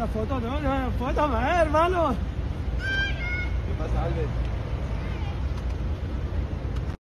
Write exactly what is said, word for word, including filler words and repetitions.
Una foto, ¿no? Una foto, más, hermano. ¿Qué pasa, Albert?